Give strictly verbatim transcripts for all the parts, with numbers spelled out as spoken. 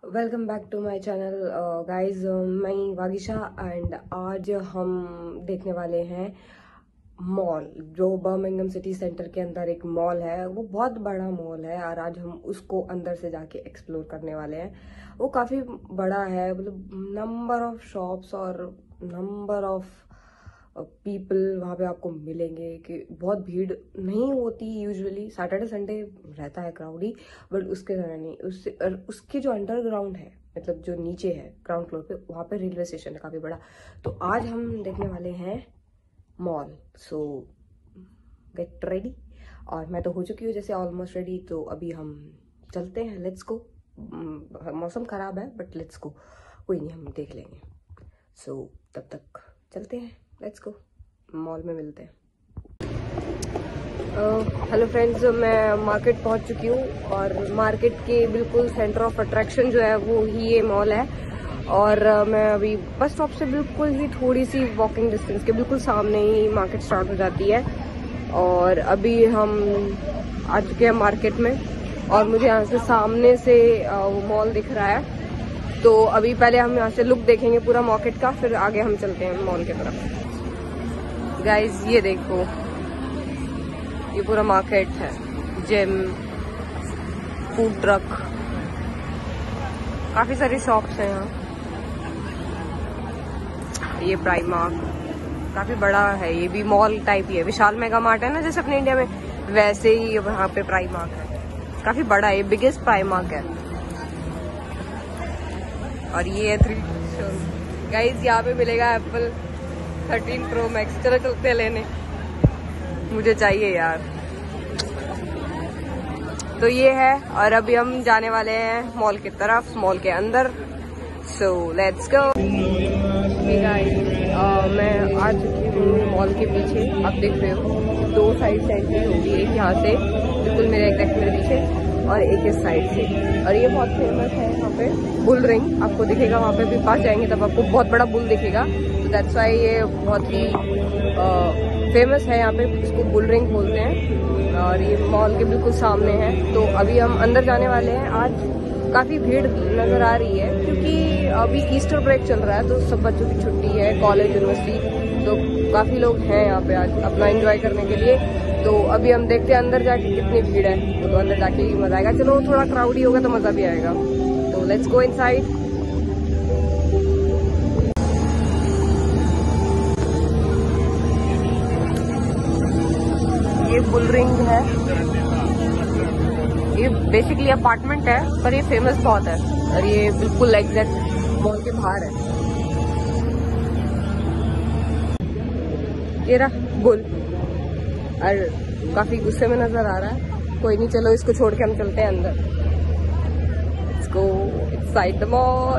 Welcome back to my channel guys. मैं Vagisha and आज हम देखने वाले हैं मॉल, जो बर्मिंघम सिटी सेंटर के अंदर एक मॉल है। वो बहुत बड़ा मॉल है और आज हम उसको अंदर से जाके एक्सप्लोर करने वाले हैं। वो काफ़ी बड़ा है, मतलब नंबर ऑफ शॉप्स और नंबर ऑफ पीपल वहाँ पे आपको मिलेंगे कि बहुत भीड़ नहीं होती। यूजुअली सैटरडे संडे रहता है क्राउडी, बट उसके तरह नहीं। उससे उसके जो अंडरग्राउंड है, मतलब जो नीचे है ग्राउंड फ्लोर पे, वहाँ पे रेलवे स्टेशन है काफ़ी बड़ा। तो आज हम देखने वाले हैं मॉल। सो गेट रेडी। और मैं तो हो चुकी हूँ जैसे ऑलमोस्ट रेडी, तो अभी हम चलते हैं। Let's go. मौसम ख़राब है बट लेट्स गो, कोई नहीं, हम देख लेंगे। सो so, तब तक चलते हैं, लेट्स गो, मॉल में मिलते हैं। हेलो फ्रेंड्स, मैं मार्केट पहुंच चुकी हूँ और मार्केट के बिल्कुल सेंटर ऑफ अट्रैक्शन जो है वो ही ये मॉल है। और uh, मैं अभी बस स्टॉप से बिल्कुल ही थोड़ी सी वॉकिंग डिस्टेंस के बिल्कुल सामने ही मार्केट स्टार्ट हो जाती है। और अभी हम आ चुके हैं मार्केट में और मुझे यहाँ से सामने से uh, वो मॉल दिख रहा है। तो अभी पहले हम यहाँ से लुक देखेंगे पूरा मार्केट का, फिर आगे हम चलते हैं मॉल की तरफ। गाइज ये देखो, ये पूरा मार्केट है। जिम, फूड ट्रक, काफी सारी शॉप्स हैं यहाँ। ये प्राइमार्क काफी बड़ा है, ये भी मॉल टाइप ही है। विशाल मेगा मार्ट है ना जैसे अपने इंडिया में, वैसे ही यहाँ पे प्राइमार्क है। काफी बड़ा है, ये बिगेस्ट प्राइमार्क है। और ये है थ्री गाइज, यहाँ पे मिलेगा एप्पल थर्टीन प्रो मैक्स। चलो चलते हैं लेने, मुझे चाहिए यार। तो ये है, और अभी हम जाने वाले हैं मॉल की तरफ, मॉल के अंदर। So let's go. मैं आ चुकी हूँ मॉल के पीछे। आप देख रहे हो दो साइड से एंट्री होगी, एक यहाँ से बिल्कुल मेरे एग्जैक्ट मेरे पीछे और एक इस साइड से। और ये बहुत फेमस है यहाँ पे, बुल रिंग आपको दिखेगा वहाँ पे भी। पास जाएंगे तब आपको बहुत बड़ा बुल दिखेगा, तो दैट्स वाई ये बहुत ही फेमस है यहाँ पे, इसको बुल रिंग बोलते हैं। और ये मॉल के बिल्कुल सामने है। तो अभी हम अंदर जाने वाले हैं। आज काफ़ी भीड़ नज़र आ रही है क्योंकि अभी ईस्टर ब्रेक चल रहा है, तो सब बच्चों की छुट्टी है, कॉलेज यूनिवर्सिटी, तो काफ़ी लोग हैं यहाँ पे आज अपना एंजॉय करने के लिए। तो अभी हम देखते हैं अंदर जाके कितनी भीड़ है, तो अंदर जाके ही मजा आएगा। चलो थोड़ा क्राउडी होगा तो मज़ा भी आएगा, तो लेट्स गो इनसाइड। ये बुल रिंग है, ये बेसिकली अपार्टमेंट है पर ये फेमस बहुत है। और ये बिल्कुल एग्जैक्ट मॉल के बाहर है। ये रहा बुल, और काफी गुस्से में नजर आ रहा है। कोई नहीं, चलो इसको छोड़ के हम चलते हैं अंदर। Let's go inside the mall.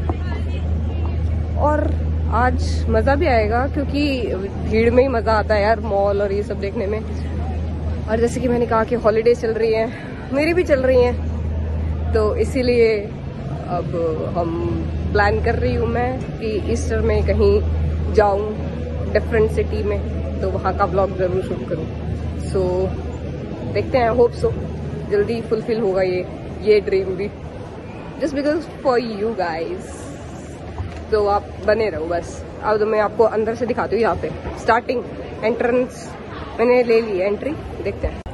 और आज मजा भी आएगा क्योंकि भीड़ में ही मजा आता है यार, मॉल और ये सब देखने में। और जैसे कि मैंने कहा कि हॉलीडे चल रही है, मेरी भी चल रही हैं, तो इसीलिए अब हम प्लान कर रही हूँ मैं कि ईस्टर में कहीं जाऊँ डिफरेंट सिटी में, तो वहाँ का व्लॉग जरूर शूट करूँ। सो so, देखते हैं, होप सो जल्दी फुलफिल होगा ये ये ड्रीम भी, just because for you guys. तो आप बने रहो बस। अब तो मैं आपको अंदर से दिखाती हूँ। यहाँ पे स्टार्टिंग एंट्रेंस मैंने ले ली है, एंट्री देखते हैं।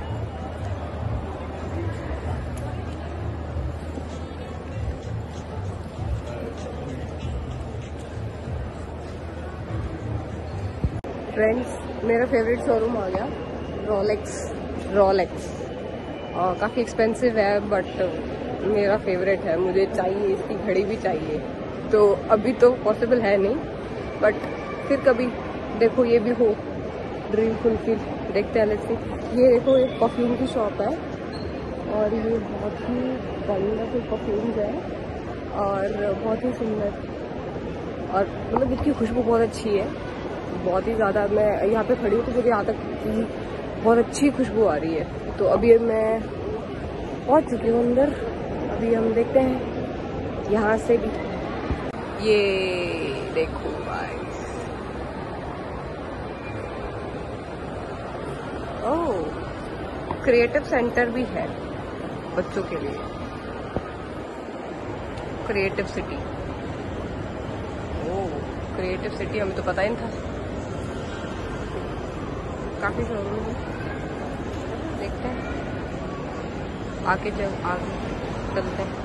फ्रेंड्स, मेरा फेवरेट शोरूम आ गया, रोलेक्स। रोलेक्स काफ़ी एक्सपेंसिव है बट मेरा फेवरेट है, मुझे चाहिए, इसकी घड़ी भी चाहिए। तो अभी तो पॉसिबल है नहीं, बट फिर कभी देखो ये भी हो ड्रीम फुलफिल। देखते हैं, लेट्स सी। ये देखो एक परफ्यूम की शॉप है और ये बहुत ही वंडरफुल परफ्यूम्स है और बहुत ही सुंदर, और मतलब इसकी खुशबू बहुत अच्छी है, बहुत ही ज़्यादा। मैं यहाँ पे खड़ी हूँ तो मुझे यहाँ तक बहुत अच्छी खुशबू आ रही है। तो अभी मैं पहुँच चुकी हूँ अंदर। अभी हम देखते हैं यहाँ से भी। ये देखो गाइस, ओह क्रिएटिव सेंटर भी है बच्चों के लिए। Creative city. Oh, creative city हमें तो पता ही नहीं था। काफी शोरूम है, देखते हैं आगे चल आगे चलते हैं।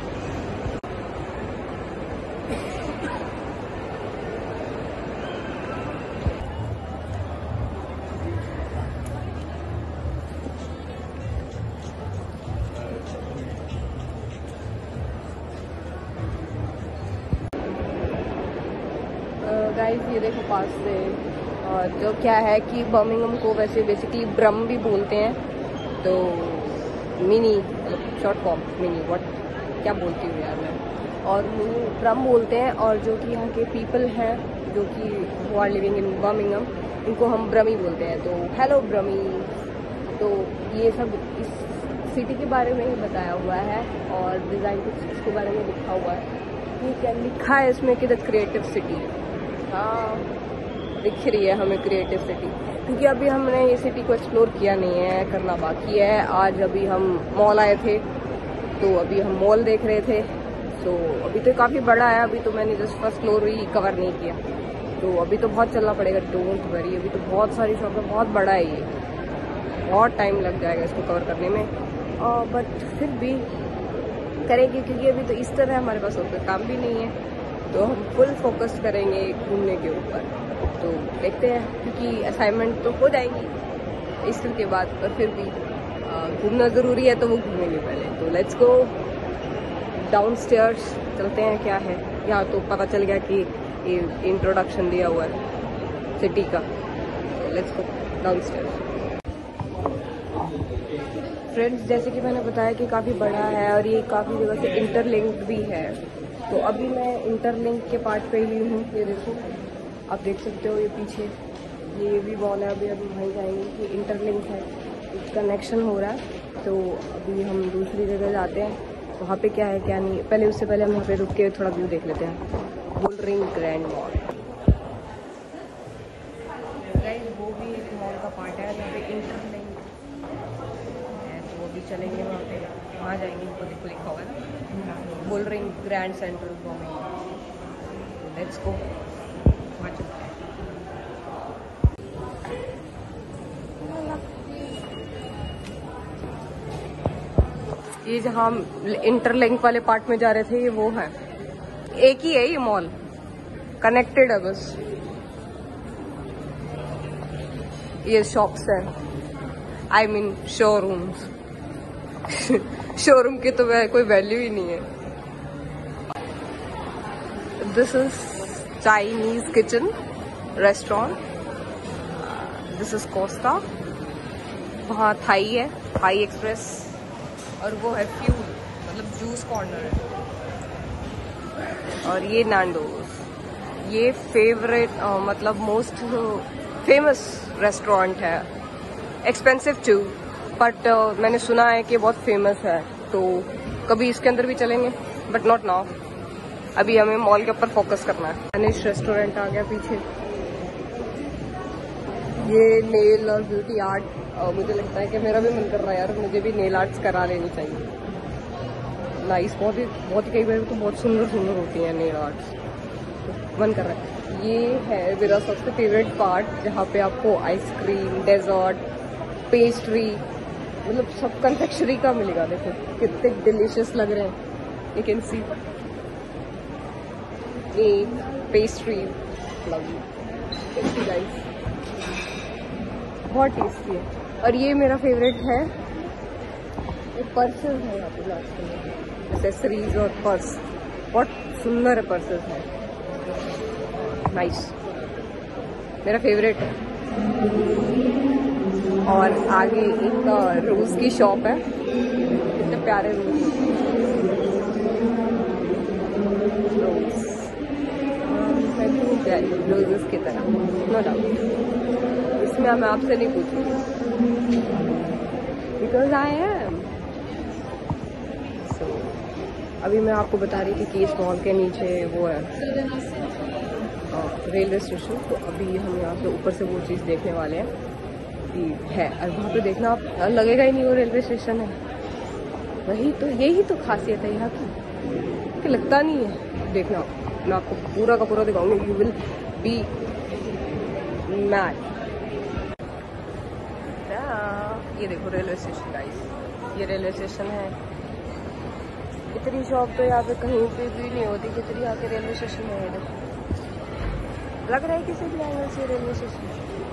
गाइस ये देखो पास से, और जो क्या है कि बर्मिंघम को वैसे बेसिकली ब्रम भी बोलते हैं, तो मिनी मतलब शॉर्ट फॉर्म मिनी, व्हाट क्या बोलती हूँ यार मैं, और मिनी ब्रम बोलते हैं। और जो कि यहाँ के पीपल हैं जो कि वो आर लिविंग इन बर्मिंघम, इनको हम ब्रमी बोलते हैं। तो हेलो ब्रमी। तो ये सब इस सिटी के बारे में ही बताया हुआ है, और डिज़ाइन कुछ इसके बारे में लिखा हुआ है। ये क्या लिखा है इसमें कि द क्रिएटिव सिटी। हाँ, दिख रही है हमें क्रिएटिव सिटी, क्योंकि अभी हमने ये सिटी को एक्सप्लोर किया नहीं है, करना बाकी है। आज अभी हम मॉल आए थे, तो अभी हम मॉल देख रहे थे। तो अभी तो काफ़ी बड़ा है, अभी तो मैंने जस्ट फर्स्ट फ्लोर ही कवर नहीं किया, तो अभी तो बहुत चलना पड़ेगा। डोंट वरी, अभी तो बहुत सारी शॉप है, बहुत बड़ा है ये, बहुत टाइम लग जाएगा इसको कवर करने में। बट फिर भी करेंगे, क्योंकि अभी तो इस तरह हमारे पास और कोई काम भी नहीं है, तो हम फुल फोकस करेंगे घूमने के ऊपर। तो देखते हैं, क्योंकि असाइनमेंट तो हो जाएंगी इस के बाद, पर फिर भी घूमना ज़रूरी है, तो वो घूमेंगे पहले। तो लेट्स गो डाउन स्टेयर्स, चलते हैं। क्या है यहाँ, तो पता चल गया कि ये इंट्रोडक्शन दिया हुआ है सिटी का। तो let's go downstairs. Friends, जैसे कि मैंने बताया कि काफ़ी बड़ा है और ये काफ़ी जगह से इंटरलिंक्ड भी है। तो अभी मैं इंटरलिंक के पार्ट पे ही हूँ। ये देखो, आप देख सकते हो ये पीछे ये भी वॉल है, अभी अभी वहीं जाएंगे। ये इंटरलिंक है, कनेक्शन हो रहा है। तो अभी हम दूसरी जगह जाते हैं, वहाँ पे क्या है क्या नहीं। पहले उससे पहले हम यहाँ पे रुक के थोड़ा व्यू देख लेते हैं। बुलरिंग ग्रैंड मॉल, वो भी एक मॉल का पार्ट है, यहाँ पे इंटरलिंक है, तो वो भी चलेंगे वहाँ पे, वहाँ जाएंगे। वो देखो लिखा हुआ है ना, Bullring Grand Central Birmingham. Let's go, वहाँ चलते हैं। ये जहाँ हम इंटरलिंक वाले पार्ट में जा रहे थे, ये वो है, एक ही है ये मॉल, कनेक्टेड है बस। ये शॉप्स है, आई मीन शोरूम्स। शोरूम की तो कोई वैल्यू ही नहीं है। This is Chinese kitchen restaurant, this is Costa. वहाँ थाई है, थाई एक्सप्रेस, और वो है फ्यूल, मतलब जूस कॉर्नर है। और ये नांडोस, ये फेवरेट मतलब मोस्ट फेमस रेस्टोरेंट है, एक्सपेंसिव टू, बट मैंने सुना है कि बहुत फेमस है। तो कभी इसके अंदर भी चलेंगे, बट नॉट नाउ। अभी हमें मॉल के ऊपर फोकस करना है। अनिश रेस्टोरेंट आ गया पीछे। ये नेल और ब्यूटी आर्ट, और मुझे लगता है कि मेरा भी मन कर रहा है यार, मुझे भी नेल आर्ट्स करा लेनी चाहिए। नाइस, बहुत ही बहुत ही कई बार तो बहुत सुंदर सुंदर होती हैं नेल आर्ट्स, तो मन कर रहा है। ये है मेरा सबसे फेवरेट पार्ट, जहाँ पे आपको आइसक्रीम, डेजर्ट, पेस्ट्री, मतलब सब कन्फेक्शनरी का मिलेगा। देखो कितने डिलीशियस लग रहे हैं, you can see. Cake, pastry, lovely, tasty guys, बहुत टेस्टी है। और ये मेरा फेवरेट है, ये पर्सेस है यहाँ पे लास्ट में, एक्सेसरीज और पर्स, बहुत सुंदर पर्सेस है, नाइस, मेरा फेवरेट है। और आगे एक रोज की शॉप है, कितने प्यारे रोज, रोज रोजेस की तरह, नो डाउट। इसमें मैं आपसे नहीं पूछूंगी, बिकॉज आई एम सो। अभी मैं आपको बता रही थी कि इस मॉल के नीचे वो है रेलवे स्टेशन। तो अभी हम यहाँ से ऊपर से वो चीज़ देखने वाले हैं कि है, और वहाँ पे देखना आप लगेगा ही नहीं वो रेलवे स्टेशन है। वही तो, यही तो खासियत है यहाँ की, कि लगता नहीं है। देखना, मैं आपको पूरा का पूरा दिखाऊंगी, यू विल बी मैड। ये देखो रेलवे स्टेशन गाइस, ये रेलवे स्टेशन है। इतनी शॉप तो यहाँ पे कहीं पे भी नहीं होती जितनी यहाँ के रेलवे स्टेशन है। देखो, लग रहा है किसी भी एंगल से रेलवे स्टेशन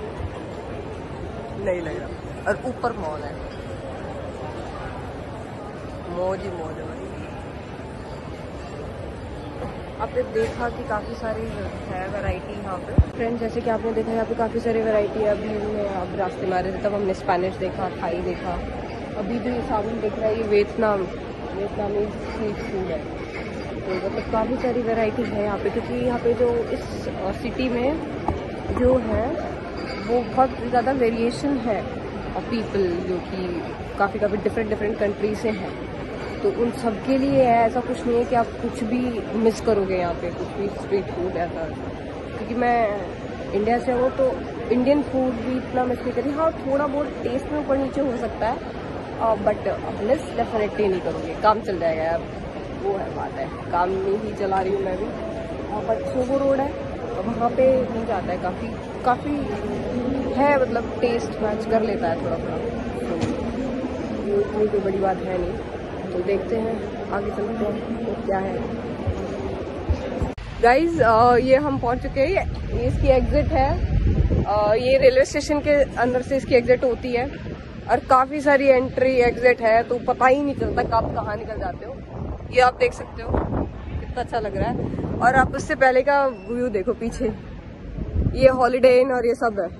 नहीं लग रहा। और ऊपर मॉल है, मौज ही मौज है। आपने देखा कि काफ़ी सारी है वैरायटी यहाँ पे फ्रेंड्स, जैसे कि आपने देखा यहाँ पे काफ़ी सारी वैरायटी है। अभी में अब रास्ते में आ रहे थे तब हमने स्पेनिश देखा, थाई देखा। अभी भी सामने दिख रहा है ये वियतनाम वियतनामी स्ट्रीट फूड है। तो मतलब काफ़ी सारी वैरायटी है यहाँ पे, क्योंकि यहाँ पे जो इस सिटी में जो है वो बहुत ज़्यादा वेरिएशन है और पीपल जो कि काफ़ी काफ़ी डिफरेंट डिफरेंट कंट्री से हैं। तो उन सब के लिए है, ऐसा कुछ नहीं है कि आप कुछ भी मिस करोगे यहाँ पे, कुछ भी स्ट्रीट फूड ऐसा। क्योंकि मैं इंडिया से हूँ तो इंडियन फूड भी इतना मिस नहीं करी। हाँ, थोड़ा बहुत टेस्ट में ऊपर नीचे हो सकता है, बट मिस डेफिनेटली नहीं करोगे। काम चल जाएगा यार, वो है बात है, काम में ही चला रही हूँ मैं भी। बट सोगो रोड है, वहाँ पे नहीं जाता है, काफ़ी काफ़ी है, मतलब टेस्ट मैच कर लेता है थोड़ा थोड़ा, तो इतनी कोई बड़ी बात है नहीं। तो देखते हैं आगे चलते हैं तो क्या है। गाइज ये हम पहुंच चुके हैं, ये इसकी एग्जिट है। uh, ये रेलवे स्टेशन के अंदर से इसकी एग्जिट होती है और काफ़ी सारी एंट्री एग्जिट है, तो पता ही नहीं चलता कब कहाँ निकल जाते हो। ये आप देख सकते हो कितना अच्छा लग रहा है। और आप उससे पहले का व्यू देखो, पीछे ये हॉलीडे इन और ये सब है।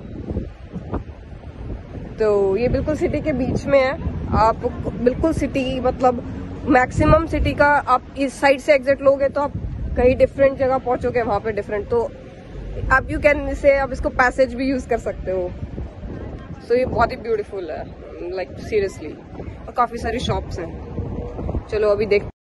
तो ये बिल्कुल सिटी के बीच में है। आप बिल्कुल सिटी, मतलब मैक्सिमम सिटी का आप इस साइड से एग्जिट लोगे तो आप कहीं डिफरेंट जगह पहुंचोगे, वहां पे डिफरेंट। तो आप यू कैन से आप इसको पैसेज भी यूज कर सकते हो। सो so, ये बहुत ही ब्यूटीफुल है, लाइक सीरियसली। और काफी सारी शॉप्स हैं। चलो अभी देख